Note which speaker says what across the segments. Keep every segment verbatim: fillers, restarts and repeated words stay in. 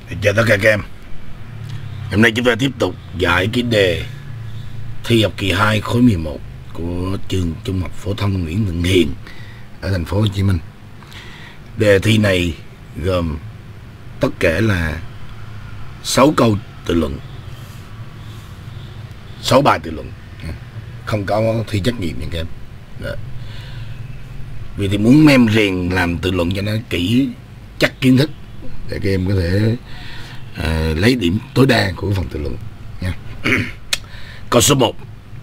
Speaker 1: Chào tất cả các em. Hôm nay chúng ta tiếp tục giải cái đề thi học kỳ hai khối mười một của trường Trung học phổ thông Nguyễn Thượng Hiền ở thành phố Hồ Chí Minh. Đề thi này gồm tất cả là sáu câu tự luận, sáu bài tự luận, không có thi trắc nghiệm nha các em. Đó. Vì thì muốn em rèn làm tự luận cho nó kỹ chắc kiến thức để các em có thể à, lấy điểm tối đa của phần tự luận nha. Câu số một,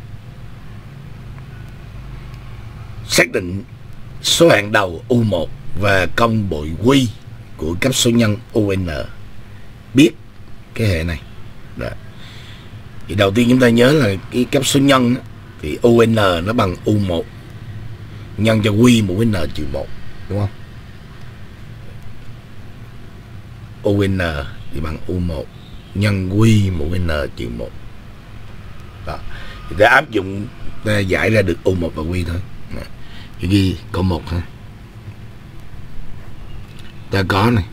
Speaker 1: xác định số hạng đầu u một và công bội quy của cấp số nhân u n. Biết cái hệ này. Đó. Thì đầu tiên chúng ta nhớ là cái cấp số nhân thì u n nó bằng u một nhân cho quy mũ n trừ một, đúng không? u n thì bằng u một nhân quy mũ n trừ một. Đó. Thì ta áp dụng, ta giải ra được u một và quy thôi. Thì ghi câu một ha. Ta có này,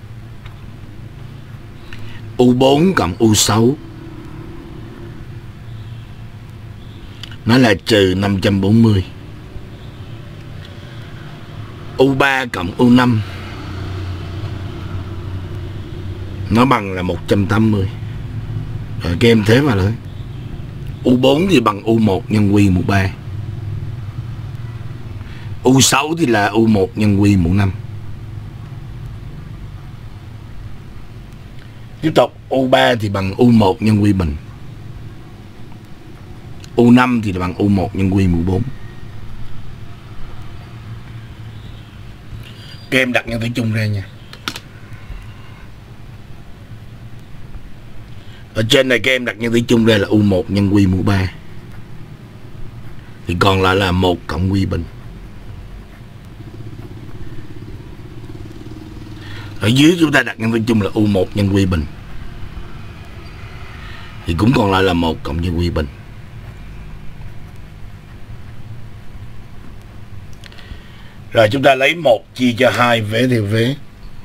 Speaker 1: u bốn cộng u sáu nó là trừ năm trăm bốn mươi. u ba cộng u năm nó bằng là một trăm tám mươi. Rồi các em thế vào thôi. u bốn thì bằng u một nhân quy mũ ba. u sáu thì là u một nhân quy mũ năm. Tiếp tục, u ba thì bằng u một nhân quy bình. u năm thì là bằng u một nhân quy mũ bốn. Các em đặt nhân tử chung ra nha. Ở trên này các em đặt nhân tử chung ra là u một nhân quy mũ ba. Thì còn lại là một cộng quy bình. Ở dưới chúng ta đặt nhân tử chung là u một nhân quy bình. Thì cũng còn lại là một cộng nhân quy bình. Rồi chúng ta lấy một chia cho hai, vế theo vế.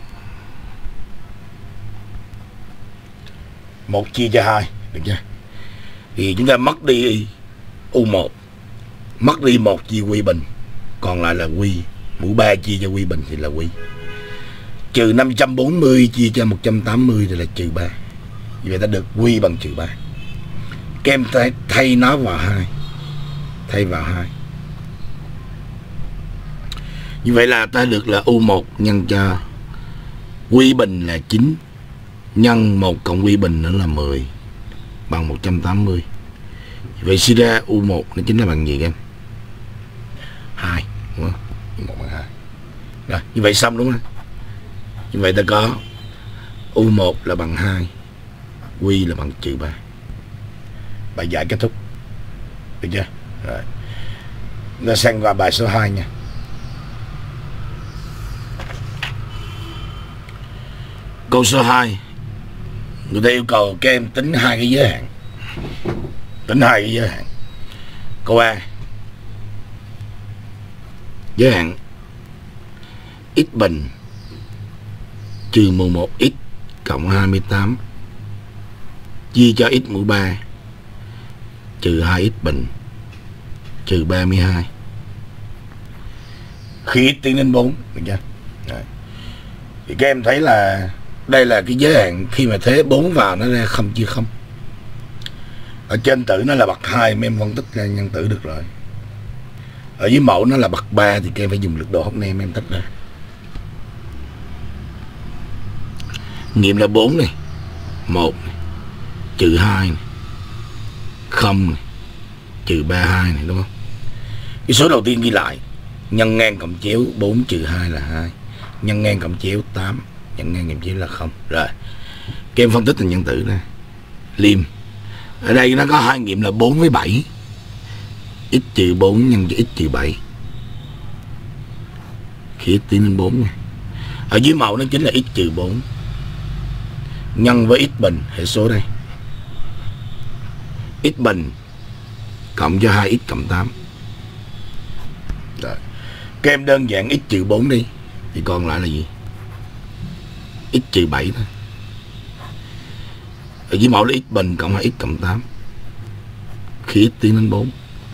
Speaker 1: một chia cho hai, được chưa? Thì chúng ta mất đi u một, mất đi một chia quy bình, còn lại là quy. Mũ ba chia cho quy bình thì là quy. Trừ năm trăm bốn mươi chia cho một trăm tám mươi thì là trừ ba. Vì vậy ta được quy bằng trừ ba. Các em thay, thay nó vào hai. Thay vào hai. Như vậy là ta được là u một nhân cho quy bình là chín nhân một cộng quy bình nữa là mười bằng một trăm tám mươi. Vậy suy ra u một nó chính là bằng gì các em? hai, đúng không? u một bằng hai. Rồi, như vậy xong đúng không? Như vậy ta có u một là bằng hai, quy là bằng trừ ba. Bài giải kết thúc. Được chưa? Rồi. Chúng ta sang qua bài số hai nha. Câu số hai, người ta yêu cầu các em tính hai cái giới hạn. Tính hai cái giới hạn. Câu A, giới hạn x bình trừ mười một x cộng hai mươi tám chia cho x mũ ba trừ hai x bình trừ ba mươi hai khi x tiến đến bốn, được chưa? Rồi. Thì các em thấy là đây là cái giới hạn khi mà thế bốn vào nó ra không chia không. Ở trên tử nó là bậc hai, mấy em phân tích ra nhân tử được rồi. Ở dưới mẫu nó là bậc ba thì các em phải dùng lực độ hóc nem em tách ra. Nghiệm là bốn này, một này, trừ hai này, không này, trừ ba mươi hai này, đúng không? Cái số đầu tiên ghi lại nhân ngang cộng chéo bốn trừ hai là hai, nhân ngang cộng chéo tám, nhân ngang cộng chéo là không. Rồi các em phân tích thành nhân tử ra. Liêm ở đây nó có hai nghiệm là bốn với bảy, x trừ bốn nhân cho x trừ bảy khi x tiến lên bốn nha. Ở dưới mẫu nó chính là x trừ bốn nhân với x bình, hệ số đây, x bình cộng cho hai x cộng tám. Rồi các em đơn giản x trừ bốn đi thì còn lại là gì? X trừ bảy thôi. Ở dưới mẫu là x bình cộng hai x cộng tám khi x tiến đến bốn.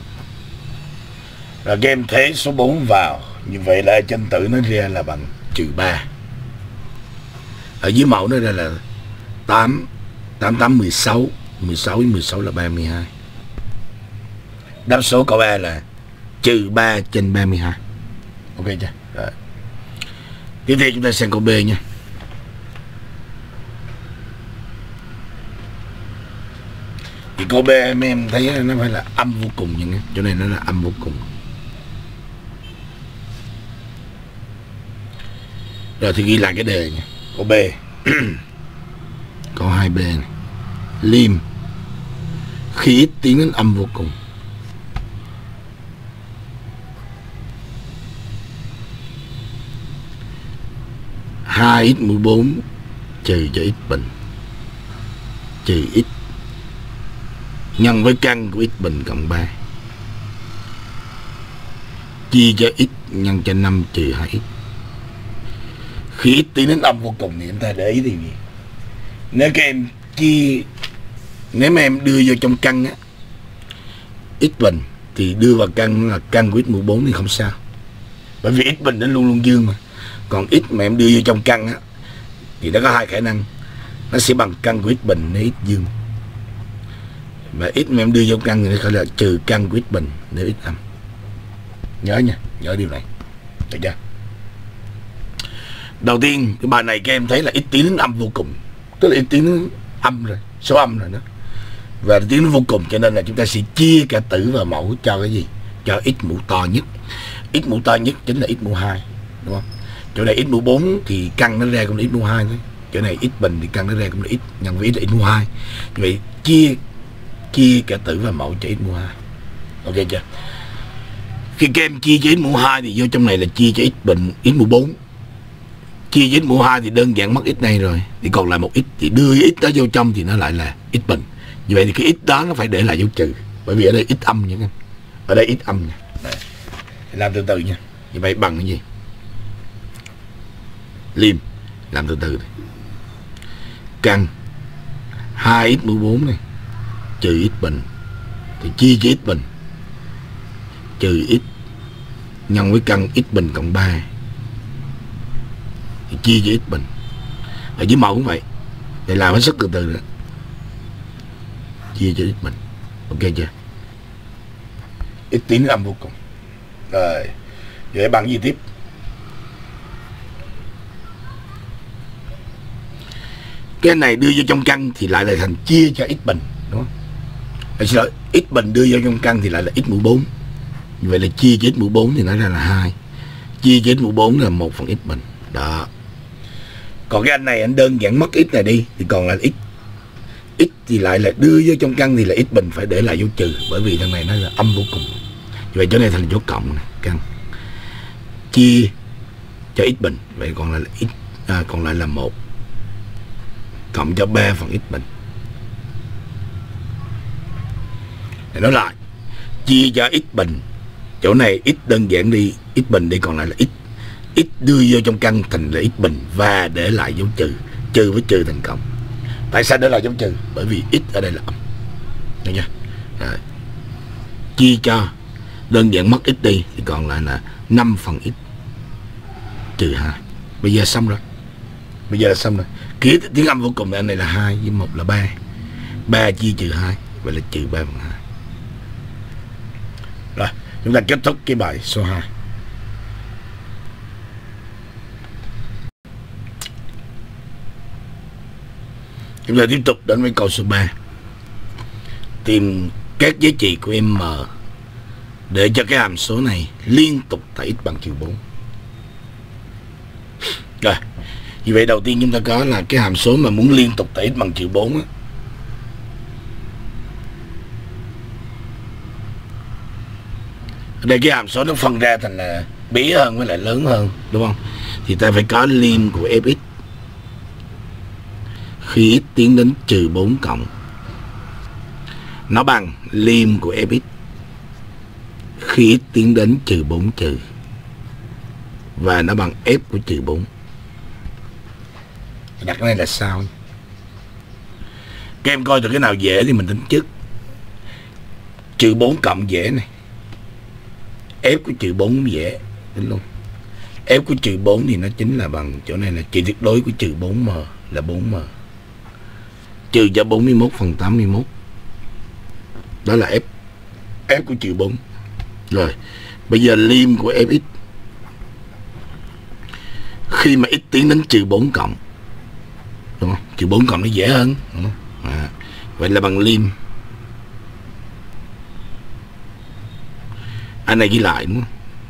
Speaker 1: Rồi các em thế số bốn vào, như vậy là chân tử nó ra là bằng trừ ba. Ở dưới mẫu nó ra là tám, tám, tám, mười sáu, mười sáu với mười sáu là ba mươi hai. Đáp số câu A là trừ ba trên ba mươi hai. Ok chưa? Rồi. Tiếp theo chúng ta sang câu B nha. Thì câu B mấy em thấy nó phải là âm vô cùng nha, chỗ này nó là âm vô cùng. Rồi thì ghi lại cái đề nha. Câu B. Câu hai B này. Liêm khi x tiến đến âm vô cùng, hai x mũ bốn trừ cho x bình trừ x nhân với căn của x bình cộng ba chia cho x nhân cho năm trừ hai x. Khi x tiến đến âm vô cùng thì chúng ta để ý thì gì? Nếu các em chia, nếu mà em đưa vô trong căn á, x bình thì đưa vào căn là căn của x mũ bốn thì không sao, bởi vì x bình nó luôn luôn dương mà. Còn x mà em đưa vô trong căn á thì nó có hai khả năng, nó sẽ bằng căn của x bình nếu x dương, và x mà em đưa vô căn thì nó phải là trừ căn của x bình nếu x âm. Nhớ nha, nhớ điều này, được chưa? Đầu tiên cái bài này các em thấy là x tiến đến âm vô cùng, tức là x tiến đến âm rồi, số âm rồi đó, và tiến đến vô cùng, cho nên là chúng ta sẽ chia cả tử và mẫu cho cái gì? Cho x mũ to nhất. X mũ to nhất chính là x mũ hai, đúng không? Chỗ này x mũ bốn thì căn nó ra cũng là x mũ hai thôi. Chỗ này x bình thì căn nó ra cũng là x nhân với x là x mũ hai. Như vậy chia chia cả tử và mẫu cho x mũ hai. Ok chưa? Khi các em chia cho x mũ hai thì vô trong này là chia cho x bình x mũ bốn. Chia cho x mũ hai thì đơn giản mất x này rồi, thì còn lại một x, thì đưa x đó vô trong thì nó lại là x bình. Như vậy thì cái x đó nó phải để lại dấu trừ, bởi vì ở đây x âm nha, ở đây x âm nha. Đây. Làm từ từ nha. Như vậy bằng cái gì? Liêm làm từ từ này. Căn hai x mũ bốn này trừ x bình thì chia cho x bình trừ x nhân với căn x bình cộng ba thì chia cho x bình. Ở dưới mẫu cũng vậy, để làm hết sức từ từ nữa, chia cho x bình. Ok chưa? X tiến âm vô cùng. Rồi vậy bằng gì tiếp? Cái này đưa vô trong căn thì lại là thành chia cho x bình, đúng không? À, xin lỗi, x bình đưa vô trong căn thì lại là x mũ bốn. Như vậy là chia cho x mũ bốn thì nó ra là hai. Chia cho x mũ bốn là một phần x bình. Đó. Còn cái anh này anh đơn giản mất x này đi thì còn là x. X thì lại là đưa vô trong căn thì là x bình phải để lại dấu trừ, bởi vì thằng này nó là âm vô cùng. Như vậy chỗ này thành dấu cộng này, căn. Chia cho x bình, vậy còn lại là x à, còn lại là một cộng cho ba phần x bình. Để nói lại, chia cho x bình, chỗ này x đơn giản đi, x bình đi, còn lại là x. X đưa vô trong căn thành là x bình và để lại dấu trừ, trừ với trừ thành cộng. Tại sao để lại dấu trừ? Bởi vì x ở đây là âm. Được chưa? Rồi. Chia cho đơn giản mất x đi thì còn lại là năm phần x trừ hai. Bây giờ xong rồi. Bây giờ là xong rồi. Ký tiếng âm vô cùng này, anh này là hai với một là ba. ba chia trừ hai, vậy là trừ ba phần hai. Rồi, chúng ta kết thúc cái bài số hai. Chúng ta tiếp tục đến với câu số ba. Tìm các giá trị của M để cho cái hàm số này liên tục tại x bằng trừ bốn. Rồi, như vậy đầu tiên chúng ta có là cái hàm số mà muốn liên tục tại x bằng trừ bốn á. Ở đây cái hàm số nó phân ra thành là bé hơn với lại lớn hơn, đúng không? Thì ta phải có liêm của fx khi x tiến đến trừ bốn cộng nó bằng liêm của fx khi x tiến đến trừ bốn trừ, và nó bằng f của trừ bốn. Đặt cái này là sao? Các em coi từ cái nào dễ thì mình tính trước. Trừ bốn cộng dễ này. F của trừ bốn dễ tính luôn. F của trừ bốn thì nó chính là bằng chỗ này là trị tuyệt đối của trừ bốn m là bốn m. Trừ cho bốn mươi mốt phần tám mươi mốt. Đó là F. F của trừ bốn. Rồi, bây giờ lim của Fx. Khi mà x tiến đến trừ bốn cộng, đúng không? Trừ bốn cộng nó dễ hơn, đúng không? À, vậy là bằng lim. Anh này ghi lại đúng không?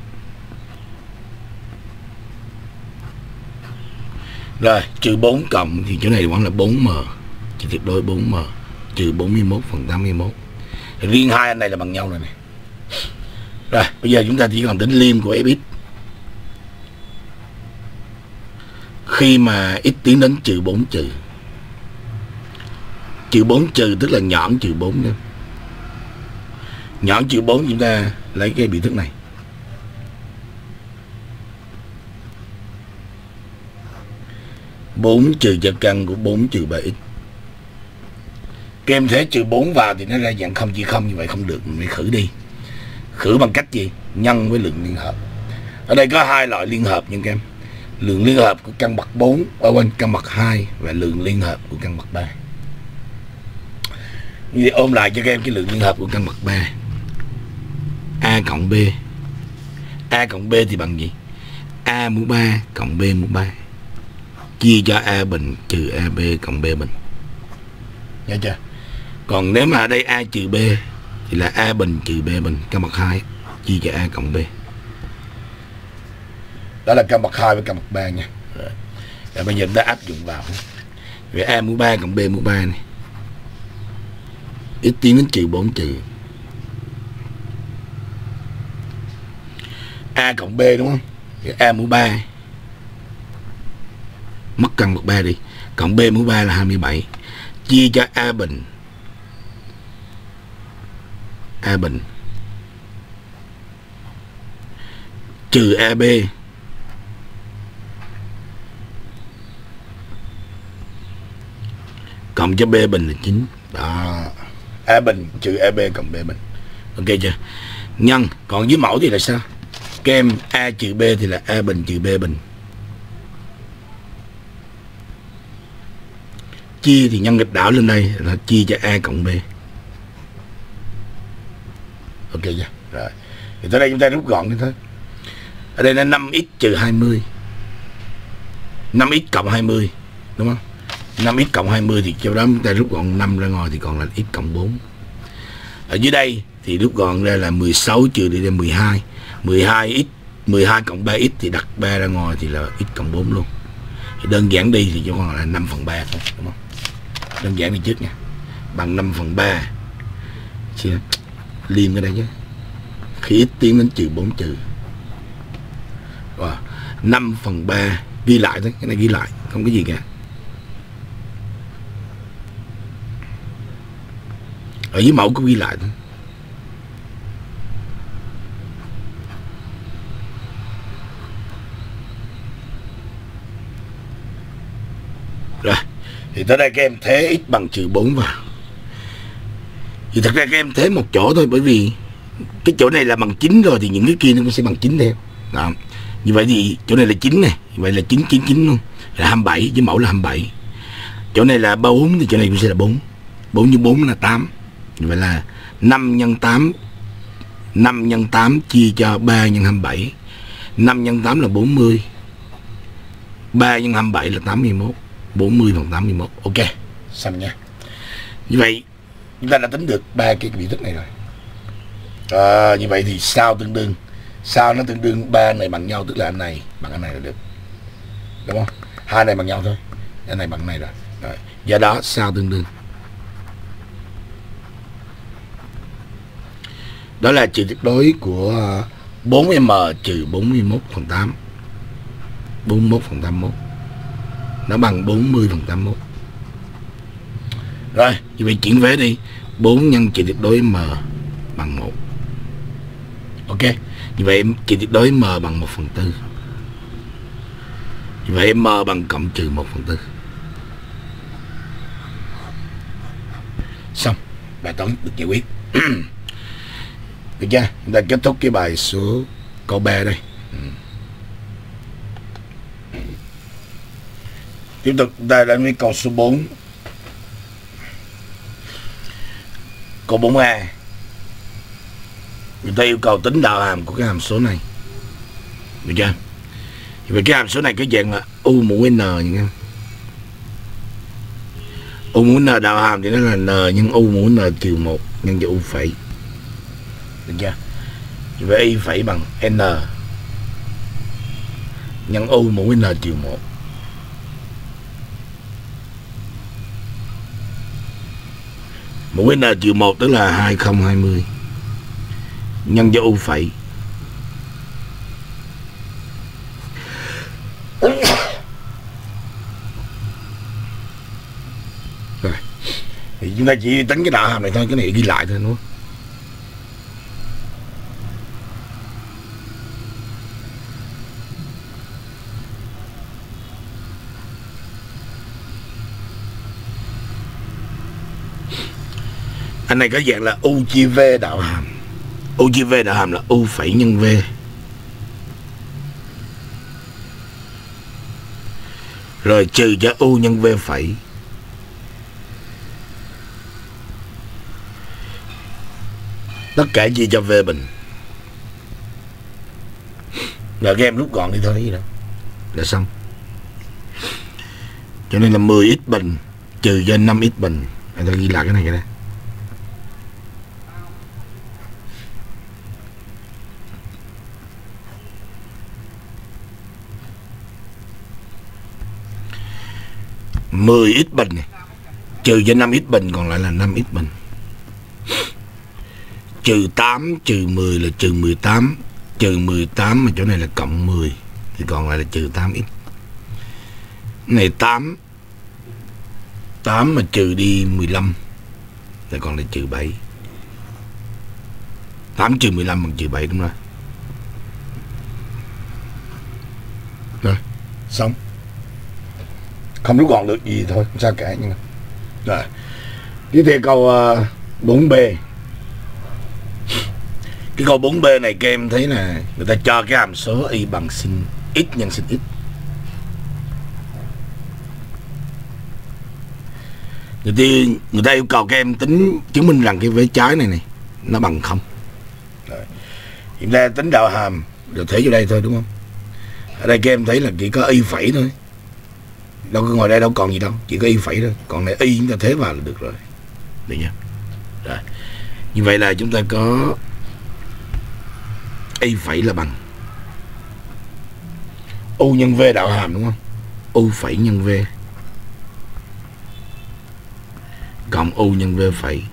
Speaker 1: Rồi, trừ bốn cộng thì chỗ này vẫn là bốn m. Chỉ tuyệt đối bốn m. Trừ bốn mươi mốt phần tám mươi mốt. Riêng hai anh này là bằng nhau rồi này. Rồi, bây giờ chúng ta chỉ còn tính lim của Fx. Khi mà x tiến đến trừ bốn trừ. Trừ bốn trừ tức là nhọn trừ bốn nữa. Nhọn trừ bốn chúng ta lấy cái biểu thức này. bốn trừ cho căn của bốn trừ ba x. Các em thế trừ bốn vào thì nó ra dạng không chia không, như vậy không được, mình phải khử đi. Khử bằng cách gì? Nhân với lượng liên hợp. Ở đây có hai loại liên hợp nha các em. Lượng liên hợp của căn bậc bốn ở quanh căn bậc hai và lượng liên hợp của căn bậc ba. Như ôm lại cho các em cái lượng liên hợp của căn bậc ba. A cộng B. A cộng B thì bằng gì? A mũ ba cộng B mũ ba. Chia cho A bình trừ a bê cộng B bình. Nhớ chưa? Còn nếu mà ở đây A trừ B thì là A bình trừ B bình, căn bậc hai chia cho A cộng B. Đó là căn bậc hai với căn bậc ba nha. Rồi. Rồi bây giờ ta áp dụng vào. Vậy A mũ ba cộng B mũ ba này. X tiến đến trừ bốn trừ. A cộng B đúng không? Vậy A mũ ba. Mất căn bậc ba đi. Cộng B mũ ba là hai mươi bảy. Chia cho A bình. A bình trừ a bê cộng cho B bình là chín. Đó. A bình trừ a bê cộng B bình. Ok chưa? Nhân. Còn dưới mẫu thì là sao? Các em A trừ B thì là A bình trừ B bình. Chia thì nhân nghịch đảo lên đây là chia cho A cộng B. Ok chưa? Rồi. Thì tới đây chúng ta rút gọn như thế. Ở đây là năm x trừ hai mươi. năm x cộng hai mươi. Đúng không? năm x cộng hai mươi thì sau đó chúng ta rút gọn năm ra ngoài thì còn là x cộng bốn. Ở dưới đây thì rút gọn ra là mười sáu trừ đi lên mười hai. mười hai x, mười hai cộng ba x thì đặt ba ra ngoài thì là x cộng bốn luôn. Thì đơn giản đi thì cho còn là năm phần ba thôi, đúng không? Đơn giản đi trước nha. Bằng năm phần ba. Chia liêm cái đây chứ. Khi x tiến đến trừ bốn trừ. Wow. năm phần ba. Ghi lại thôi. Cái này ghi lại. Không có gì cả. Ở dưới mẫu có ghi lại thôi. Rồi. Thì tới đây các em thế x bằng trừ bốn vào. Thì thật ra các em thế một chỗ thôi. Bởi vì cái chỗ này là bằng chín rồi thì những cái kia nó cũng sẽ bằng chín theo. Đó. Như vậy thì chỗ này là chín này. Vậy là chín, chín, chín luôn. Là hai mươi bảy. Với mẫu là hai mươi bảy. Chỗ này là bốn thì chỗ này cũng sẽ là bốn. bốn nhân bốn là tám. Như vậy là năm nhân tám. năm nhân tám chia cho ba nhân hai mươi bảy. năm nhân tám là bốn mươi. ba nhân hai mươi bảy là tám mươi mốt. bốn mươi phần tám mươi mốt. Ok. Xong nha. Như vậy chúng ta đã tính được ba cái biểu thức này rồi. À, như vậy thì sao tương đương. Sao nó tương đương ba này bằng nhau, tức là anh này bằng anh này là được. Đúng không? Hai này bằng nhau thôi. Anh này bằng anh này rồi. Rồi. Do đó sao tương đương. Đó là trừ tuyệt đối của bốn m trừ bốn mươi mốt phần tám. bốn mươi mốt phần tám mươi mốt. Nó bằng bốn mươi phần tám mươi mốt. Rồi, như vậy chuyển vế đi. bốn nhân trừ tuyệt đối m bằng một. Ok. Như vậy trừ tuyệt đối m bằng một phần tư. Như vậy m bằng cộng trừ một phần tư. Xong, bài toán được giải quyết. Được chưa? Chúng ta kết thúc cái bài số câu B đây. Ừ. Tiếp tục chúng ta đến với câu số bốn. Câu bốn A. Người ta yêu cầu tính đạo hàm của cái hàm số này. Được chưa? Vì cái hàm số này có dạng là u mũ n nha em. U mũ n đạo hàm thì nó là n nhân u mũ n trừ một nhân cho u phẩy. Được chưa? Vậy y phẩy bằng n nhân u mũ n trừ một. Mũ n trừ một tức là hai không hai mươi nhân cho u phẩy. Rồi. Thì chúng ta chỉ tính cái đạo hàm này thôi, cái này ghi lại thôi đúng không? Anh này có dạng là u chia v đạo hàm. U chia v đạo hàm là u phẩy nhân v. Rồi trừ cho u nhân v phẩy. Tất cả chia cho v bình. Rồi các em rút gọn đi thôi gì đâu. Là xong. Cho nên là mười x bình trừ cho năm x bình. Anh ta ghi lại cái này cái đây. mười x bình này, trừ cho năm x bình còn lại là năm x bình. Trừ tám trừ mười là trừ mười tám. Trừ mười tám mà chỗ này là cộng mười thì còn lại là trừ tám x. Này tám. tám mà trừ đi mười lăm thì còn lại trừ bảy. tám trừ mười lăm bằng trừ bảy đúng rồi. Rồi, xong. Không rút gọn được gì thôi, không sao cả. Nhưng mà rồi tiếp theo câu uh, bốn B. Cái câu bốn B này các em thấy là người ta cho cái hàm số y bằng sin x nhân sin x. Người ta, người ta yêu cầu các em tính chứng minh rằng cái vế trái này này nó bằng không. Rồi. Hiện ra tính đạo hàm được thể vô đây thôi đúng không? Ở đây các em thấy là chỉ có y phẩy thôi. Đâu có ngồi đây đâu còn gì đâu, chỉ có y phẩy thôi. Còn này y chúng ta thế vào là được rồi. Được chưa? Rồi. Như vậy là chúng ta có y phẩy là bằng u nhân v đạo hàm đúng không? U phẩy nhân v cộng u nhân v phẩy.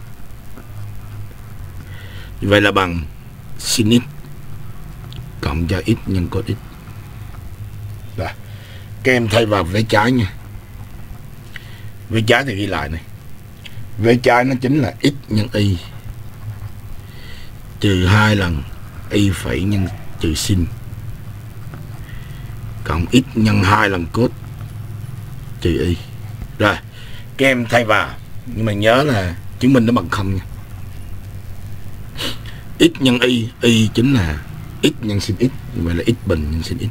Speaker 1: Như vậy là bằng sin x cộng cho x nhân cos x. Rồi. Các em thay vào vế trái nha. Vế trái thì ghi lại này. Vế trái nó chính là x nhân y trừ hai lần y phẩy nhân trừ sin cộng x nhân hai lần cos trừ y. Rồi, các em thay vào, nhưng mà nhớ là chứng minh nó bằng không nha. X nhân y, y chính là x nhân sin x, như vậy là x bình nhân sin x.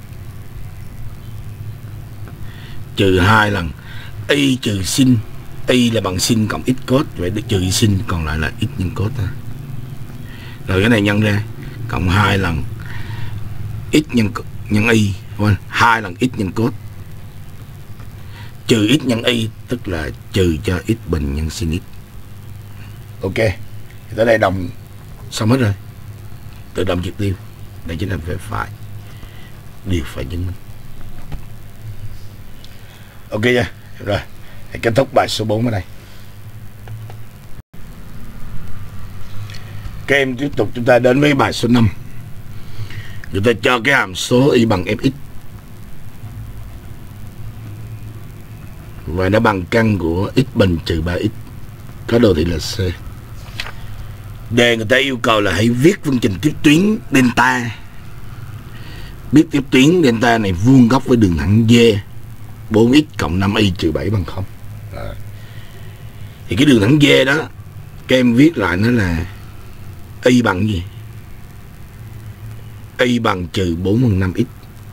Speaker 1: Trừ hai lần y trừ sin, y là bằng sin cộng x cos, vậy được trừ sin còn lại là x nhân cos ta. Rồi cái này nhân ra cộng hai lần x nhân nhân y, quên, hai lần x nhân cos trừ x nhân y tức là trừ cho x bình nhân sin x. Ok, thì tới đây đồng xong hết rồi. Tự động triệt tiêu. Đây chính là về phải. Điều phải chứng minh. Ok nha. Rồi, kết thúc bài số bốn ở đây. Các em tiếp tục chúng ta đến với bài số năm. Người ta cho cái hàm số y bằng fx và nó bằng căn của x bình trừ ba x có đồ thị là c. Đề người ta yêu cầu là hãy viết phương trình tiếp tuyến delta. Biết tiếp tuyến delta này vuông góc với đường thẳng D bốn x cộng năm y trừ bảy bằng không. Thì cái đường thẳng V đó các em viết lại nó là y bằng gì? Y bằng trừ bốn phần năm x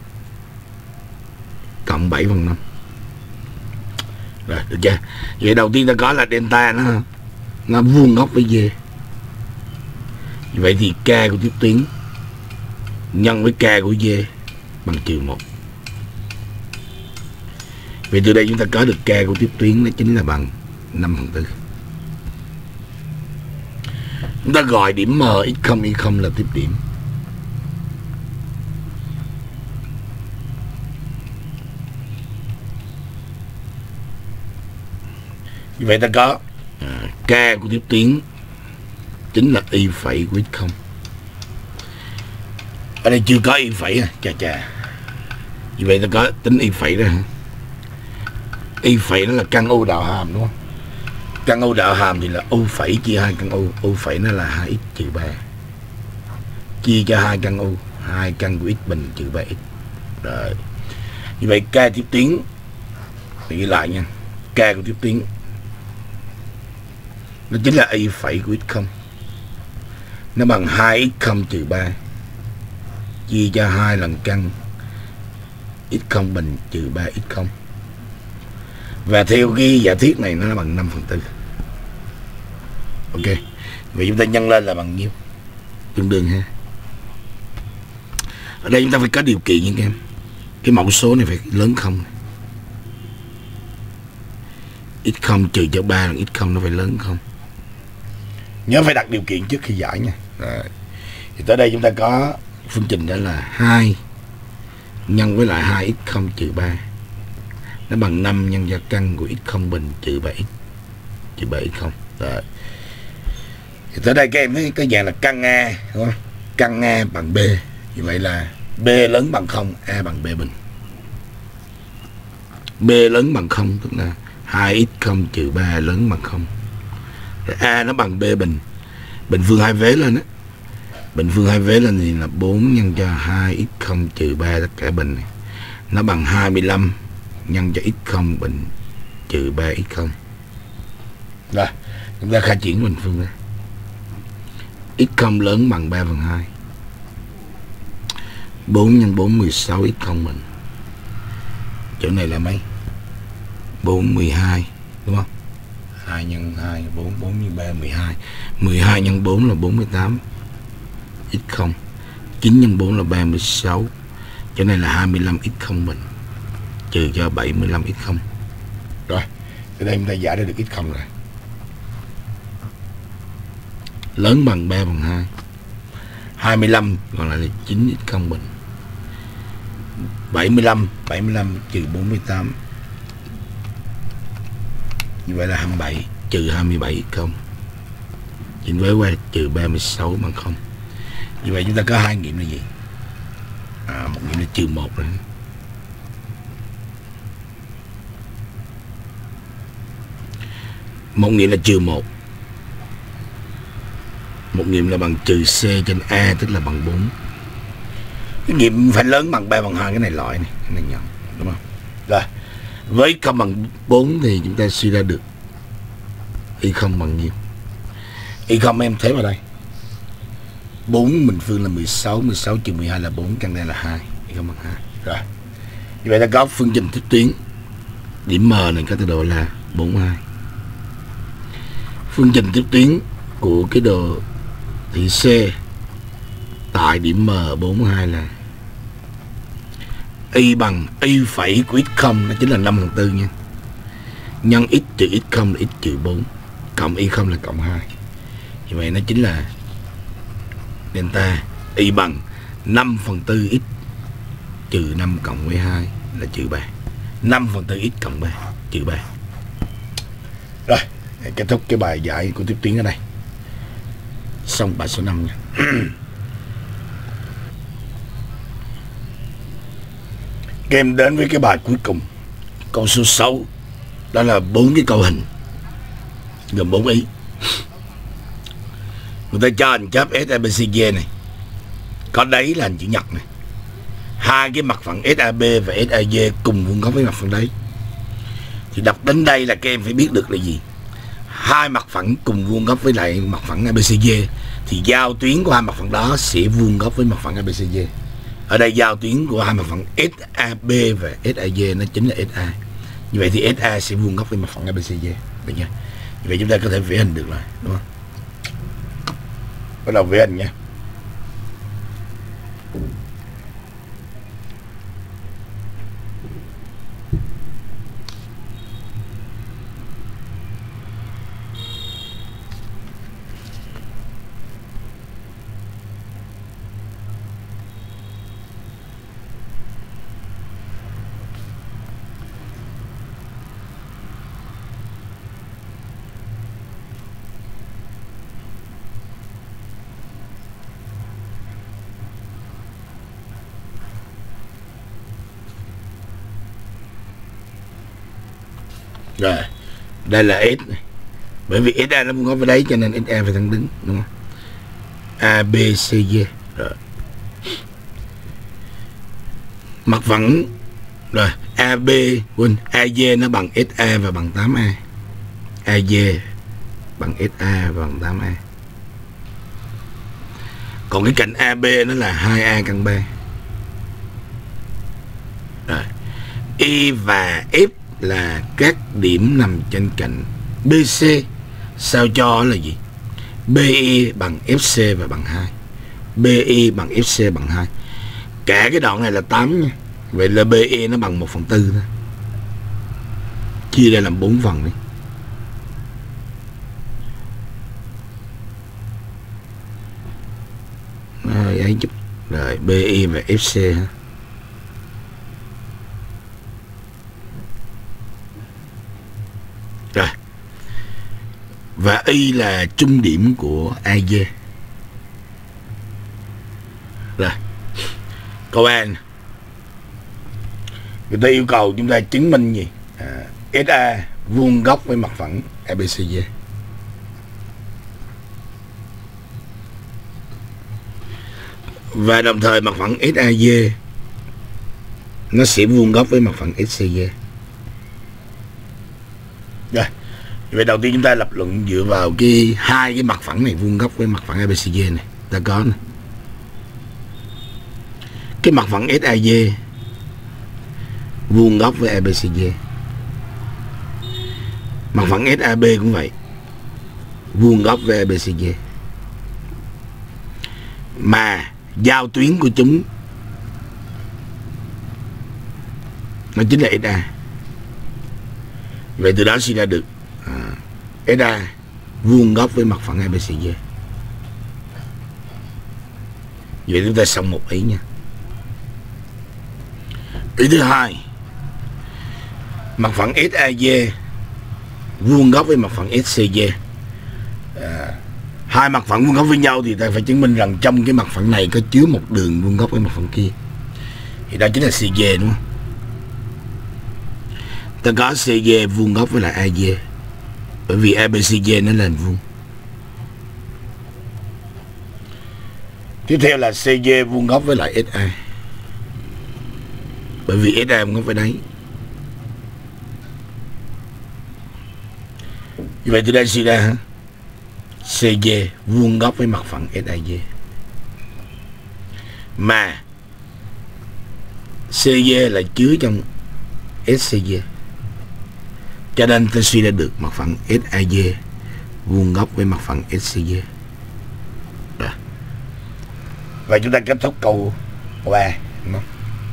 Speaker 1: cộng bảy phần năm. Rồi, được chưa? Vậy đầu tiên ta có là delta nó nó vuông góc với V. Vậy thì k của tiếp tuyến nhân với k của V bằng trừ một. Vậy từ đây chúng ta có được k của tiếp tuyến nó chính là bằng năm phần tư. Chúng ta gọi điểm M x không y không là tiếp điểm. Vậy ta có à, k của tiếp tuyến chính là y phẩy của x không. Ở đây chưa có y phẩy à, chà chà. Vì vậy ta có tính y phẩy đó hả? Y phẩy nó là căn u đạo hàm đúng không? Căn u đạo hàm thì là u phẩy chia hai căn u. U phẩy nó là hai x trừ ba. Chia cho hai căn u, hai căn của x bình trừ ba x. Rồi. Như vậy k tiếp tuyến thì ghi lại nha. K của tiếp tuyến nó chính là y phẩy của x không. Nó bằng hai x không trừ ba chia cho hai lần căn x không bình trừ ba x không. Và theo cái giả thiết này nó bằng năm phần tư. Ok. Vậy chúng ta nhân lên là bằng nhiêu? Tương đương ha. Ở đây chúng ta phải có điều kiện nha các em. Cái mẫu số này phải lớn không. x không trừ cho ba lần x không nó phải lớn không. Nhớ phải đặt điều kiện trước khi giải nha. Rồi. Thì tới đây chúng ta có phương trình đó là hai nhân với lại hai x không trừ ba nó bằng năm nhân cho căn của x không bình trừ ba x trừ ba x không. Rồi. Thì tới đây các em thấy cái dạng là căn A đúng không? Căn A bằng B. Như vậy là B lớn bằng không, A bằng B bình. B lớn bằng không tức là hai x không trừ ba lớn bằng không. A nó bằng B bình. Bình phương hai vế lên á. Bình phương hai vế lên thì là bốn nhân cho hai x không trừ ba tất cả bình này. Nó bằng hai mươi lăm nhân cho x không bình trừ ba x không. Rồi, chúng ta khai triển bình phương ra. X không lớn bằng ba phần hai. bốn nhân bốn mười sáu x không bình. Chỗ này là mấy? bốn mười hai đúng không? hai nhân hai bốn, bốn nhân ba mười hai. mười hai nhân bốn là bốn mươi tám x không. chín nhân bốn là ba mươi sáu. Chỗ này là hai mươi lăm x không bình trừ cho bảy mươi lăm x không. Rồi, từ đây chúng ta giải ra được x không rồi. Lớn bằng ba phần hai. hai mươi lăm còn lại là chín x không bình. bảy mươi lăm, bảy mươi lăm trừ bốn mươi tám. Như vậy là hai mươi bảy trừ hai mươi bảy x không. Chuyển với qua trừ ba mươi sáu bằng không. Như vậy chúng ta có hai nghiệm là gì? À, một nghiệm là trừ một rồi. Một nghiệm là trừ một. Một nghiệm là bằng trừ C trên A tức là bằng bốn. Cái nghiệm phải lớn bằng ba phần hai, cái này loại này, cái này nhỏ, đúng không? Rồi, với không bằng bốn thì chúng ta suy ra được y không bằng nhiêu? Y không em thế vào đây. bốn bình phương là mười sáu, mười sáu trừ mười hai là bốn, căn đây là hai, y không bằng hai. Rồi. Như vậy ta có phương trình tiếp tuyến. Điểm M này có tọa độ là bốn mươi hai. Phương trình tiếp tuyến của cái đồ thị C tại điểm M bốn mươi hai là y bằng y phẩy của x không, nó chính là năm phần tư nha. Nhân x trừ x không là x trừ bốn, cộng y không là cộng hai. Như vậy nó chính là delta y bằng năm phần tư x trừ năm cộng với hai là trừ ba. năm phần tư x cộng ba trừ ba. Rồi, kết thúc cái bài giải của tiếp tuyến ở đây. Xong bài số năm nha. Các em đến với cái bài cuối cùng, câu số sáu. Đó là bốn cái câu hình gồm bốn ý. Người ta cho hình chớp ét a bê xê giê này, có đáy là hình chữ nhật này. Hai cái mặt phẳng ét a bê và ét a giê cùng vuông góc với mặt phẳng đáy. Thì đọc đến đây là các em phải biết được là gì? hai mặt phẳng cùng vuông góc với lại mặt phẳng a bê xê đê thì giao tuyến của hai mặt phẳng đó sẽ vuông góc với mặt phẳng a bê xê đê. Ở đây giao tuyến của hai mặt phẳng ét a bê và ét a đê nó chính là ét a. Như vậy thì ét a sẽ vuông góc với mặt phẳng a bê xê đê, được chưa? Như vậy chúng ta có thể vẽ hình được rồi, đúng không? Bắt đầu vẽ hình nha. Rồi, đây là S này. Bởi vì ét a nó vuông góc với đấy cho nên ét a phải thẳng đứng, đúng không? a bê xê đê. Rồi. Mặt phẳng rồi, a bê quên, a đê nó bằng ét a và bằng tám a. a đê bằng ét a và bằng tám a. Còn cái cạnh a bê nó là hai a căn ba. Rồi. Y và F là các điểm nằm trên cạnh bê xê, sao cho là gì? bê i bằng ép xê và bằng hai. bê i bằng ép xê bằng hai. Cả cái đoạn này là tám nha. Vậy là bê i nó bằng một phần tư thôi. Chia ra làm bốn phần đi. Rồi ấy chút. Rồi bê i và ép xê ha. Rồi. Và Y là trung điểm của a đê. Rồi. Câu A. Người ta yêu cầu chúng ta chứng minh gì? À, ét a vuông góc với mặt phẳng a bê xê đê. Và đồng thời mặt phẳng ét a đê nó sẽ vuông góc với mặt phẳng ét xê đê. Rồi. Vậy đầu tiên chúng ta lập luận dựa vào cái hai cái mặt phẳng này vuông góc với mặt phẳng a bê xê đê này. Ta có này. Cái mặt phẳng ét a đê vuông góc với a bê xê đê. Mặt phẳng ét a bê cũng vậy, vuông góc với a bê xê đê. Mà giao tuyến của chúng nó chính là ét a. Vậy từ đó suy ra được à, ét a vuông góc với mặt phẳng a bê xê đê. Vậy chúng ta xong một ý nha. Ý thứ hai, mặt phẳng ét a đê vuông góc với mặt phẳng ét xê đê. À, hai mặt phẳng vuông góc với nhau thì ta phải chứng minh rằng trong cái mặt phẳng này có chứa một đường vuông góc với mặt phẳng kia. Thì đó chính là xê đê, đúng không? Ta có xê đê vuông góc với lại a đê. Bởi vì a bê xê đê nó là hình vuông. Tiếp theo là xê đê vuông góc với lại ét a. Bởi vì ét a vuông góc với đấy. Như vậy từ đây suy ra hả? xê đê vuông góc với mặt phẳng ét a đê. Mà xê đê là chứa trong ét xê đê. Cho nên ta suy ra được mặt phẳng ét a đê vuông góc với mặt phẳng ét xê đê. Rồi. Và chúng ta kết thúc câu A, đúng không?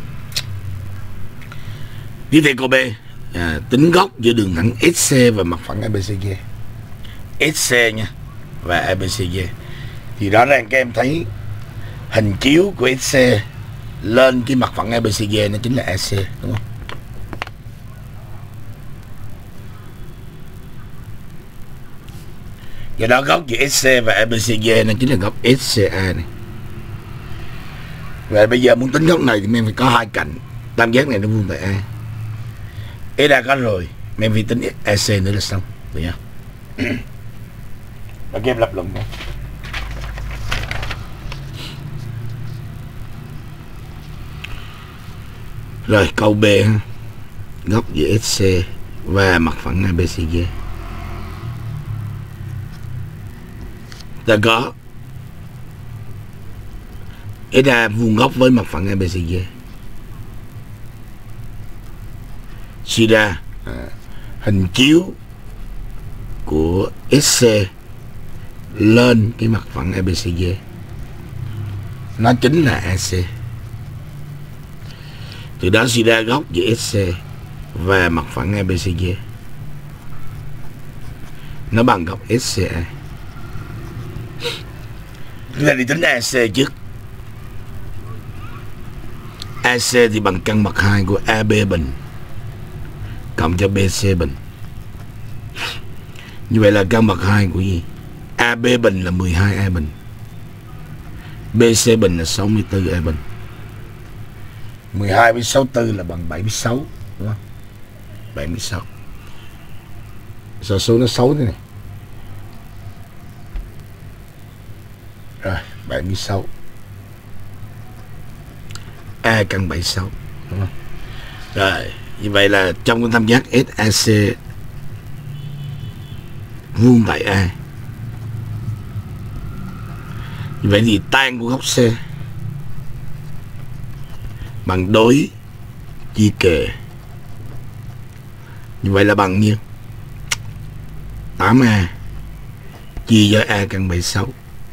Speaker 1: Tiếp theo câu B, à, tính góc giữa đường thẳng ét xê và mặt phẳng a bê xê đê. ét xê nha và a bê xê đê. Thì rõ ràng các em thấy hình chiếu của ét xê lên cái mặt phẳng a bê xê đê nó chính là a xê, đúng không? Do đó góc giữa ét xê và a bê xê đê nó chính là góc ét xê a này. Và bây giờ muốn tính góc này thì mình phải có hai cạnh. Tam giác này nó vuông tại A. ét a có rồi, mình phải tính a xê nữa là xong, được chưa? Và các em lập luận này. Rồi câu B, góc giữa ét xê và mặt phẳng a bê xê đê. ta có ét a vuông góc với mặt phẳng a bê xê đê. Suy ra à, hình chiếu của ét xê lên cái mặt phẳng a bê xê đê, nó chính là a xê. Từ đó suy ra góc giữa ét xê và mặt phẳng a bê xê đê nó bằng góc ét xê a. Chúng ta đi tính a xê trước. a xê thì bằng căn bậc hai của a bê bình cộng cho bê xê bình. Như vậy là căn bậc hai của gì? a bê bình là mười hai a bình, bê xê bình là sáu mươi tư a bình. mười hai với sáu mươi tư là bằng bảy mươi sáu, đúng không? bảy mươi sáu. Sao số nó xấu thế này? Rồi, bảy mươi sáu. A căn bảy mươi sáu, đúng không? Rồi, như vậy là trong cái tam giác ét a xê vuông tại A. Như vậy thì tan của góc C bằng đối chia kề. Như vậy là bằng nhiêu? tám a chia cho A căn bảy mươi sáu.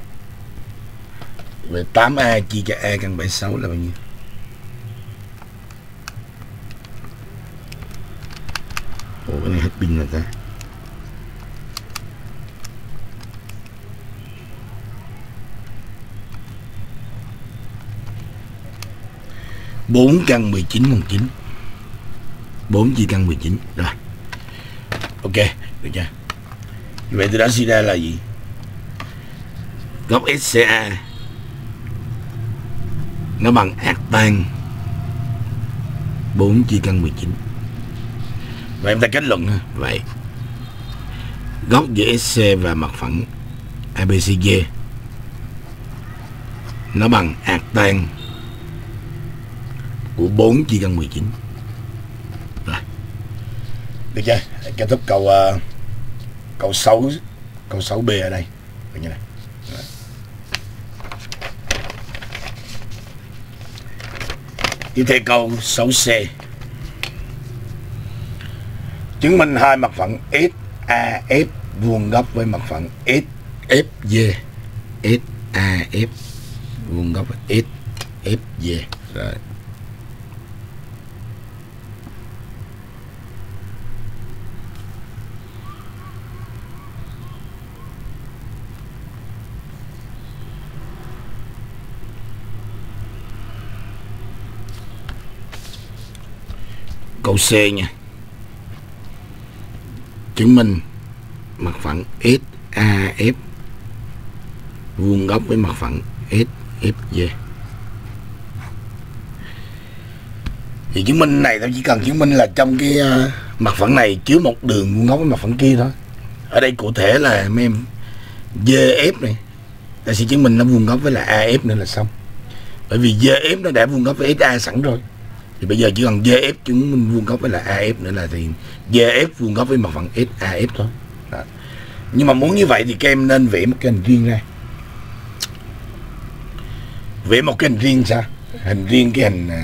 Speaker 1: Vậy tám a chia cho A căn bảy mươi sáu là bao nhiêu? Ủa, cái này hết pin rồi ta. bốn căn mười chín bằng chín. bốn chia căn mười chín. Rồi. Ok, được chưa? Vậy từ đó suy ra là gì? Góc ét xê a nó bằng ác tan bốn chia căn mười chín. Vậy em ta kết luận ha. Vậy góc giữa ét xê và mặt phẳng a bê xê đê nó bằng ác tan của bốn chia căn mười chín. Rồi. Được chưa? Kết thúc câu uh, câu sáu, câu sáu B ở đây. Được như này. Rồi. Tiếp theo câu sáu C. Chứng minh hai mặt phẳng ét a ép vuông góc với mặt phẳng ét ép giê. ét a ép vuông góc với ét ép giê. Rồi. Câu C nha. Chứng minh mặt phẳng ét a ép vuông góc với mặt phẳng ét ép giê. Thì chứng minh này tao chỉ cần chứng minh là trong cái uh, mặt phẳng này chứa một đường vuông góc với mặt phẳng kia thôi. Ở đây cụ thể là mấy em giê ép này, ta sẽ chứng minh nó vuông góc với là a ép nữa là xong. Bởi vì giê ép nó đã vuông góc với ét a sẵn rồi. Thì bây giờ chỉ cần giê ép chứng minh vuông góc với là a ép nữa là thì giê ép vuông góc với mặt phẳng ét a ép thôi. Đó. Nhưng mà muốn như vậy thì các em nên vẽ một cái hình riêng ra. Vẽ một cái hình riêng sao? Hình riêng cái hình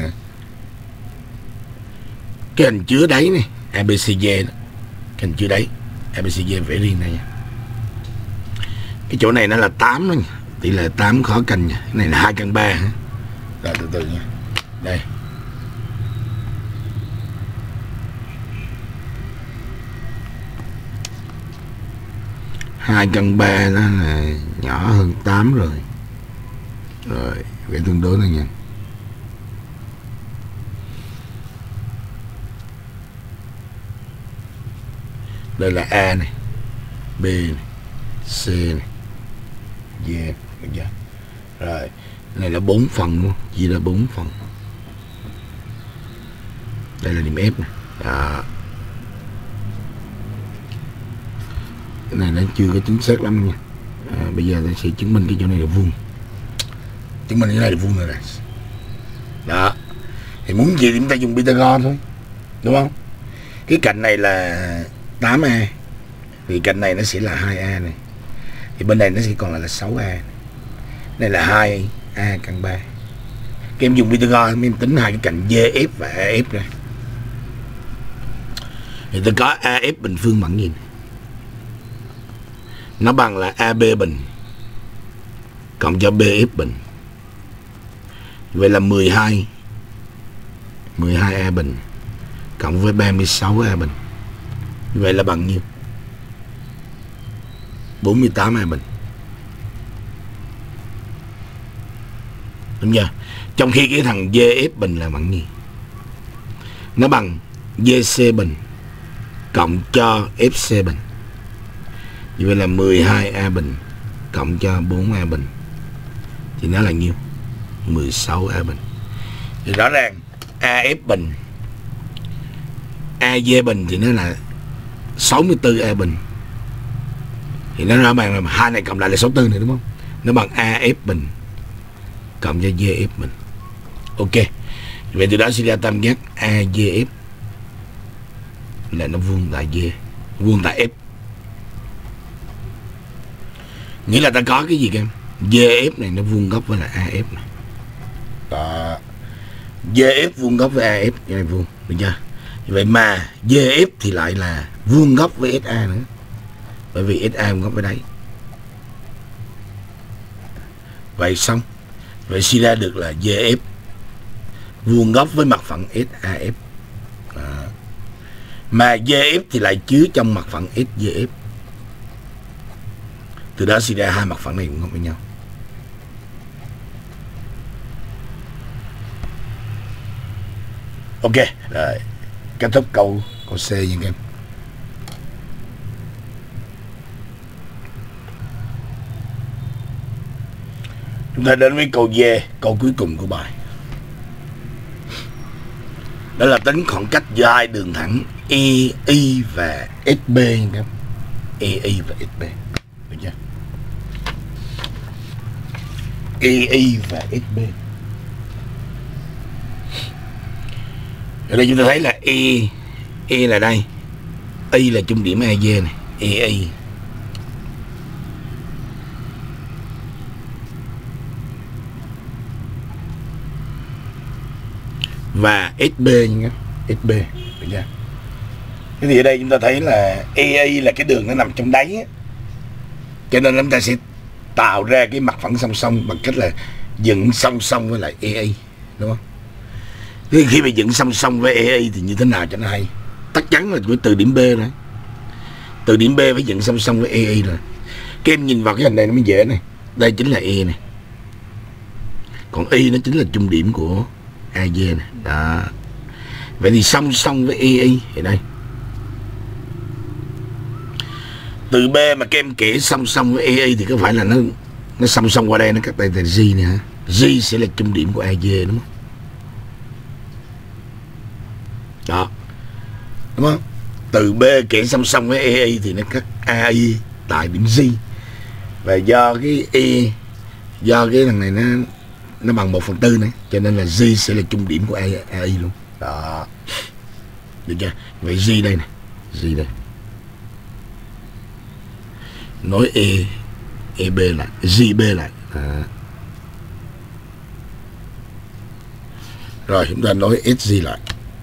Speaker 1: cái hình chứa đáy này, a bê xê đê đó. Cái hình chứa đáy a bê xê đê vẽ riêng đây nha. Cái chỗ này nó là tám đó nha. Tỷ lệ tám khó canh nha. Cái này là hai căn ba hả? Rồi từ từ nha. Đây. hai căn ba đó là nhỏ hơn tám rồi. Rồi, vẽ tương đối này nha. Đây là A này, B này, C này, D, được chưa? Rồi, cái này là bốn phần luôn, chia ra bốn phần. Đây là điểm F này. Đó. Cái này nó chưa có chính xác lắm nha. À, bây giờ ta sẽ chứng minh cái chỗ này là vuông. Chứng minh cái này là vuông rồi này. Đó. Thì muốn gì thì chúng ta dùng Pythagore thôi. Đúng không? Cái cạnh này là tám a thì cạnh này nó sẽ là hai a này. thì bên này nó sẽ còn lại là sáu A. Đây là hai A căn ba. Các em dùng Pythagore em tính hai cái cạnh vê ép và a ép ra. Thì ta có a ép bình phương bằng gì? Nó bằng là a bê bình cộng cho bê ép bình. Vậy là mười hai mười hai A bình cộng với ba mươi sáu A bình. Vậy là bằng nhiêu? bốn mươi tám A bình. Đúng chưa? Trong khi cái thằng vê ép bình là bằng nhiêu? Nó bằng vê xê bình cộng cho ép xê bình. Vậy là mười hai A bình cộng cho bốn A bình thì nó là nhiêu? mười sáu A bình. Thì rõ ràng a ép bình, a vê bình thì nó là sáu mươi tư A bình. Thì nó ra bằng là hai này cộng lại là sáu mươi tư này, đúng không? Nó bằng a ép bình cộng cho vê ép bình. Ok. Vậy từ đó sẽ ra tam giác a vê ép là nó vuông tại V, vuông tại F. Nghĩa là ta có cái gì em? vê ép này nó vuông góc với là a ép này. Đó. vê ép vuông góc với a ép, cái này vuông, được chưa? Vậy mà vê ép thì lại là vuông góc với ét a nữa. Bởi vì ét a vuông góc với đấy. Vậy xong. Vậy suy ra được là vê ép vuông góc với mặt phẳng ét a ép. Đó. Mà vê ép thì lại chứa trong mặt phẳng ét vê ép. Từ đó suy ra hai mặt phẳng này cũng không với nhau. Ok, rồi kết thúc câu câu C nha các em. Chúng ta đến với câu D, câu cuối cùng của bài. Đó là tính khoảng cách giữa hai đường thẳng E I và ét bê nha các em. E I và ét bê. Được chưa? E I và ét bê. Ở đây chúng ta thấy là E, E là đây, I là trung điểm a vê này, E I. Và ét bê nha, ét bê, được chưa? Thế thì ở đây chúng ta thấy là E I là cái đường nó nằm trong đáy á. Cho nên chúng ta sẽ tạo ra cái mặt phẳng song song bằng cách là dựng song song với lại E I, đúng không? Thế khi mà dựng song song với E I thì như thế nào cho nó hay? Chắc chắn là từ điểm B đó. Từ điểm B phải dựng song song với E I rồi. Các em nhìn vào cái hình này nó mới dễ này. Đây chính là E này. Còn I nó chính là trung điểm của a vê này. Đó. Vậy thì song song với E I thì đây. Từ B mà các em kể song song với E I thì có phải là nó nó song song qua đây, nó cắt đây là G nè hả? G sẽ là trung điểm của a vê, đúng không? Đó, đúng không? Từ B kể song song với E I thì nó cắt a i tại điểm G. Và do cái E, do cái thằng này nó nó bằng một phần tư này, cho nên là G sẽ là trung điểm của a i luôn. Đó, được chưa? Vậy G đây này, G đây nối E, e bê lại, giê bê lại. À. Rồi chúng ta nối ét giê lại.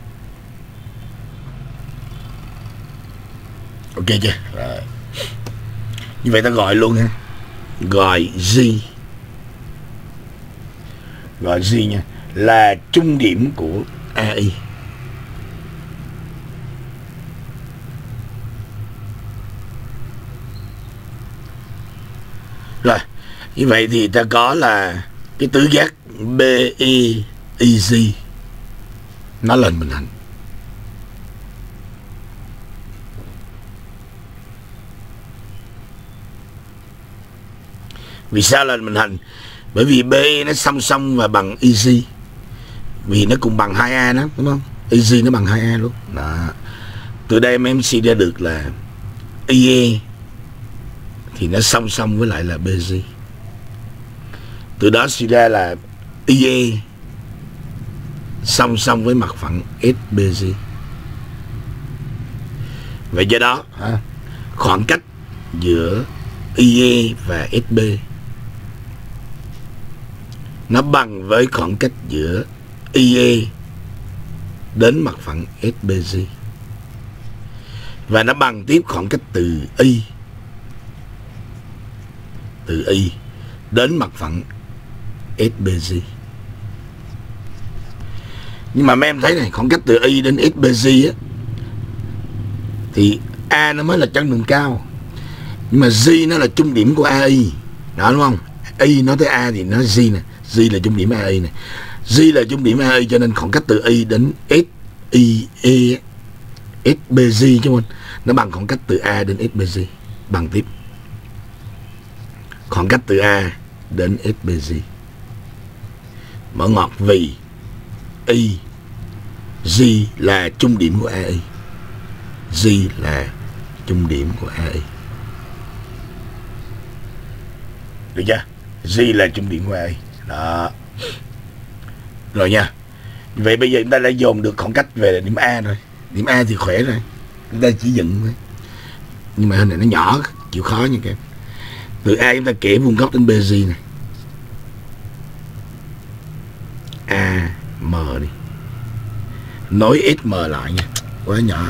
Speaker 1: Ok chưa? Rồi. Như vậy ta gọi luôn ha. Gọi G, gọi G nha, là trung điểm của a i. Rồi, như vậy thì ta có là cái tứ giác bê i e giê nó lên bình hành. Vì sao lên bình hành? Bởi vì bê i nó song song và bằng e giê. Vì nó cùng bằng hai a đó, đúng không? e giê nó bằng hai a luôn. Đó. Từ đây em suy ra được là e e thì nó song song với lại là bê giê. Từ đó suy ra là e e song song với mặt phẳng ét bê giê. Vậy do đó khoảng cách giữa i e và ét bê nó bằng với khoảng cách giữa i e đến mặt phẳng ét bê giê, và nó bằng tiếp khoảng cách từ y từ y đến mặt phẳng ét bê giê. Nhưng mà mấy em thấy này, khoảng cách từ y đến ét bê giê á, thì A nó mới là chân đường cao, nhưng mà G nó là trung điểm của a i, đó đúng không? Y nói tới A thì nó G nè, G là trung điểm a i này, G là trung điểm a i, cho nên khoảng cách từ y đến S I E ét bê giê chứ không, nó bằng khoảng cách từ A đến ét bê giê, bằng tiếp khoảng cách từ A đến ét bê giê. Mở ngoặc vì Y G là trung điểm của a i, G là trung điểm của a i, được chưa? G là trung điểm của a i đó, rồi nha. Vậy bây giờ chúng ta đã dồn được khoảng cách về điểm A rồi. Điểm A thì khỏe rồi, chúng ta chỉ dựng thôi, nhưng mà hình này nó nhỏ, chịu khó nha các em. Từ A chúng ta kể vuông góc đến bê giê này, A M đi, nối ét em lại nha, quá nhỏ.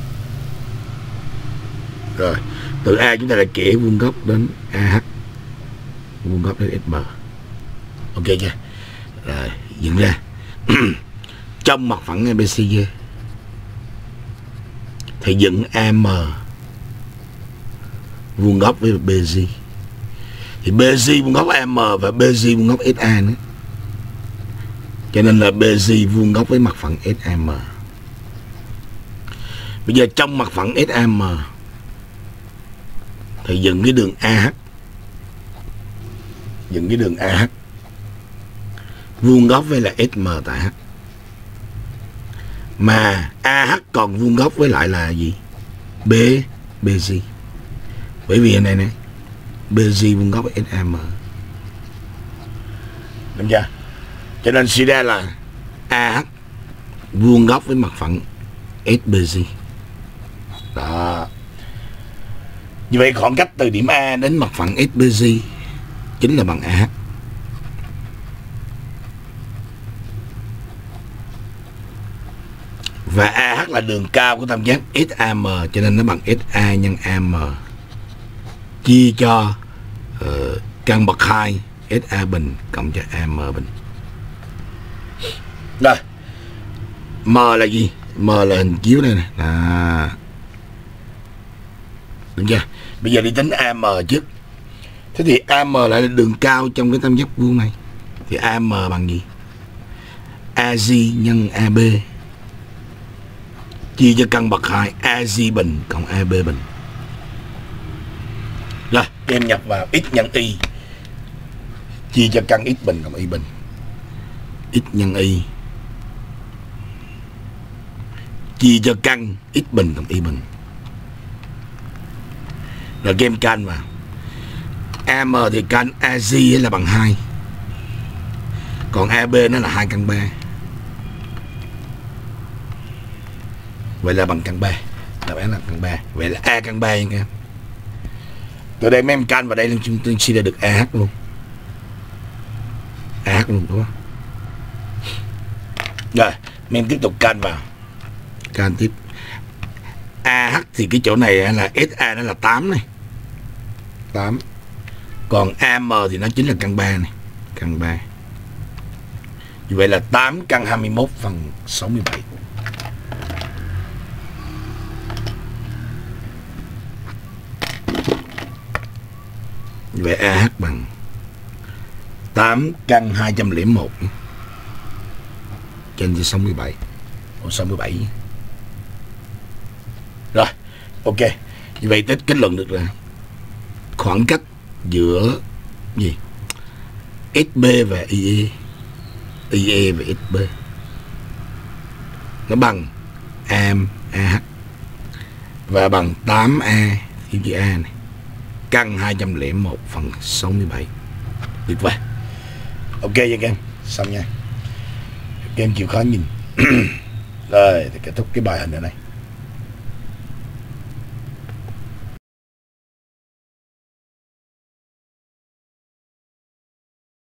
Speaker 1: Rồi từ A chúng ta lại kể vuông góc đến a hát, vuông góc đến ét em, ok chưa? Rồi dựng ra trong mặt phẳng a bê xê đê thì dựng a em vuông góc với bê giê, thì bê giê vuông góc a em và bê giê vuông góc ét a nữa, cho nên là bê giê vuông góc với mặt phẳng ét a em. Bây giờ trong mặt phẳng ét a em thì dựng cái đường a hát, dựng cái đường a hát vuông góc với là ét em tại H, mà a hát còn vuông góc với lại là gì? B, bê giê. Bởi vì này này, bê giê vuông góc với ét a em, đúng chưa? Cho nên suy ra là a hát vuông góc với mặt phẳng ét bê giê. Đó. Như vậy khoảng cách từ điểm A đến mặt phẳng ét bê giê chính là bằng a hát. Và a hát là đường cao của tam giác ét a em, cho nên nó bằng ét a nhân a em chia cho uh, căn bậc hai ét a bình cộng cho a em bình. Rồi, M là gì? M là hình chiếu đây nè. À, đúng chưa? Bây giờ đi tính a em trước. Thế thì a em lại là đường cao trong cái tam giác vuông này. Thì a em bằng gì? a giê nhân a bê chia cho căn bậc hai a giê bình cộng a bê bình. Rồi, em nhập vào x nhân y chia cho căn x bình cộng y bình. X nhân y chia cho căn x bình cộng y bình. Rồi các em can vào a em thì can a giê là bằng hai, còn a bê nó là hai căn ba. Vậy là bằng căn ba, đáp án là căn ba. Vậy là a căn ba nha các em. Từ đây mấy em can vào đây chúng tôi suy ra được a hát luôn, a hát luôn đúng không? Rồi mấy em tiếp tục can vào, can tiếp a hát thì cái chỗ này là ét a nó là tám này, tám, còn a em thì nó chính là căn ba này, căn ba. Như vậy là tám căn hai mươi mốt phần sáu mươi bảy. Như vậy a hát bằng tám căn hai trăm lẻ một trên cho sáu mươi bảy. Ồ, sáu mươi bảy. Rồi, ok. Như vậy tích kết luận được là khoảng cách giữa gì? ét bê và i e, i e và ét bê nó bằng a hát và bằng tám a thiếu chữ a này căn hai trăm lẻ một phần sáu mươi bảy. Tuyệt vời. Ok nha các em, xong nha. Các em chịu khó nhìn. Rồi thì kết thúc cái bài hình ở đây.